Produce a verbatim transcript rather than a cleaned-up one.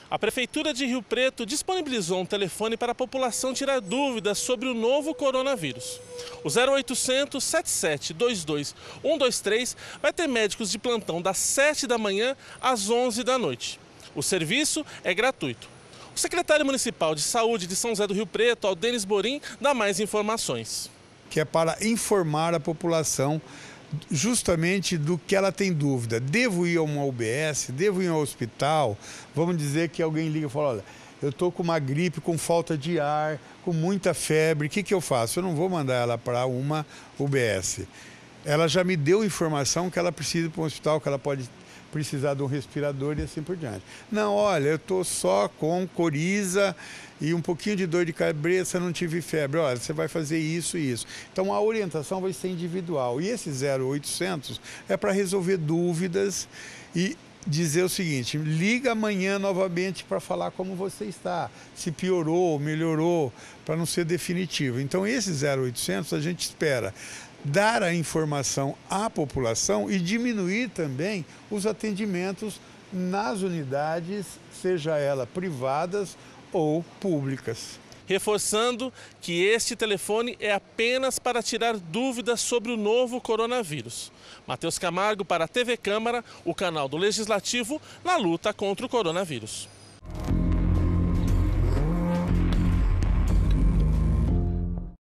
A Prefeitura de Rio Preto disponibilizou um telefone para a população tirar dúvidas sobre o novo coronavírus. O zero oitocentos, sete sete dois dois, um dois três vai ter médicos de plantão das sete da manhã às onze da noite. O serviço é gratuito. O secretário municipal de saúde de São José do Rio Preto, Aldenis Borim, dá mais informações. Que é para informar a população justamente do que ela tem dúvida. Devo ir a uma U B S? Devo ir ao hospital? Vamos dizer que alguém liga e fala, olha, eu estou com uma gripe, com falta de ar, com muita febre, o que, que eu faço? Eu não vou mandar ela para uma U B S. Ela já me deu informação que ela precisa ir para um hospital, que ela pode precisar de um respirador e assim por diante. Não, olha, eu estou só com coriza e um pouquinho de dor de cabeça, não tive febre. Olha, você vai fazer isso e isso. Então a orientação vai ser individual. E esse zero oitocentos é para resolver dúvidas e dizer o seguinte, liga amanhã novamente para falar como você está, se piorou, melhorou, para não ser definitivo. Então esse zero oitocentos a gente espera dar a informação à população e diminuir também os atendimentos nas unidades, seja elas privadas ou públicas. Reforçando que este telefone é apenas para tirar dúvidas sobre o novo coronavírus. Matheus Camargo para a T V Câmara, o canal do Legislativo na luta contra o coronavírus.